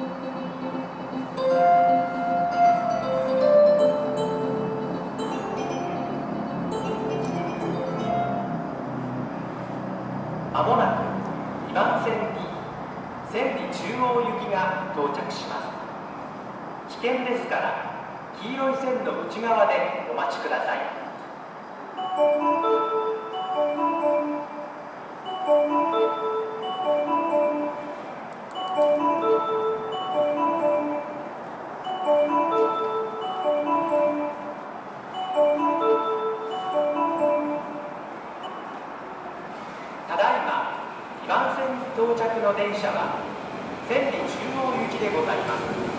まもなく2番線に千里中央行きが到着します。危険ですから黄色い線の内側でお待ちください。ただいま2番線に到着の電車は千里中央行きでございます。